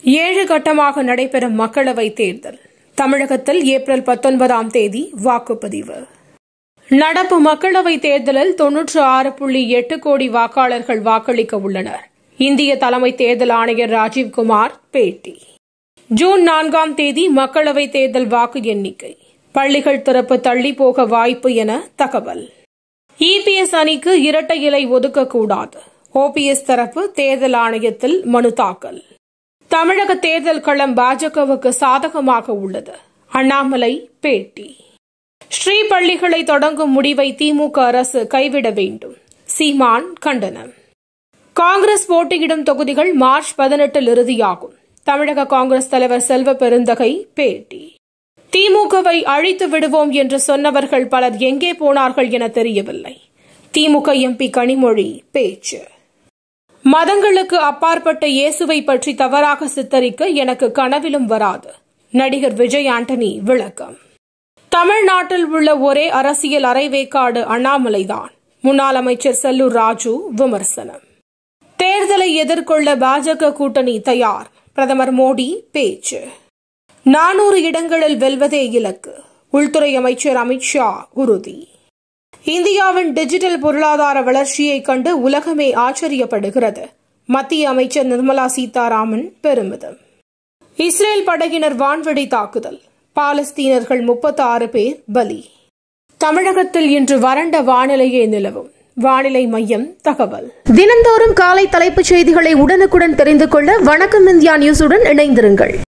7 கட்டமாக நடைபெறும் மக்களவைத் தேர்தல். தமிழகத்தில் ஏப்ரல் 19ஆம் தேதி வாக்குப்பதிவு. நடப்பு மக்களவைத் தேர்தலில் 96.8 கோடி வாக்காளர்கள் வாக்களிக்க உள்ளனர். இந்திய தலைமை தேர்தல் ஆணையர் ராஜீவ்குமார் பேட்டி. ஜூன் 4ஆம் தேதி மக்களவைத் தேர்தல் வாக்கு எண்ணிக்கை. பள்ளிகள் திறப்பு தள்ளிப்போக வாய்ப்பு என தகவல். இபிஎஸ் அணிக்கு இரட்டை இலை ஒதுக்கக்கூடாது. ஓபிஎஸ் தரப்பு தேர்தல் ஆணையத்தில் மனு தாக்கல். தமிழக தேர்தல் களம் பாஜகவுக்கு சாதகமாக உள்ளது. அண்ணாமலை பேட்டி. ஸ்ரீ பள்ளிகளை தொடங்கும் முடிவை திமுக அரசு கைவிட வேண்டும். சீமான் கண்டனம். காங்கிரஸ் போட்டியிடும் தொகுதிகள் மார்ச் 18 இறுதியாகும். தமிழக காங்கிரஸ் தலைவர் செல்வ பெருந்தகை பேட்டி. திமுகவை அழித்து விடுவோம் என்று சொன்னவர்கள் பலர் எங்கே போனார்கள் என தெரியவில்லை. திமுக எம்பி கனிமொழி பேச்சு. மதங்களுக்கு அப்பாற்பட்ட இயேசுவை பற்றி தவறாக சித்தரிக்க எனக்கு கனவிலும் வராது. நடிகர் விஜய் ஆண்டனி விளக்கம். தமிழ்நாட்டில் உள்ள ஒரே அரசியல் அரைவேக்காடு அண்ணாமலைதான். முன்னாள் அமைச்சர் செல்லூர் ராஜு விமர்சனம். தேர்தலை எதிர்கொள்ள பாஜக கூட்டணி தயார். பிரதமர் மோடி பேச்சு. 400 இடங்களில் வெல்வதே இலக்கு. உள்துறை அமைச்சர் அமித்ஷா உறுதி. இந்தியாவின் டிஜிட்டல் பொருளாதார வளர்ச்சியைக் கண்டு உலகமே ஆச்சரியப்படுகிறது. மத்திய அமைச்சர் நிர்மலா சீதாராமன் பெருமிதம். இஸ்ரேல் படையினர் வான்வெடி தாக்குதல். பாலஸ்தீனர்கள் 36 பேர் பலி. தமிழகத்தில் இன்று வறண்ட வானிலையே நிலவும். வானிலை மையம் தகவல். தினந்தோறும் காலை தலைப்புச் செய்திகளை உடனுக்குடன் தெரிந்து கொள்ள வணக்கம் இந்தியா நியூஸுடன் இணைந்திருங்கள்.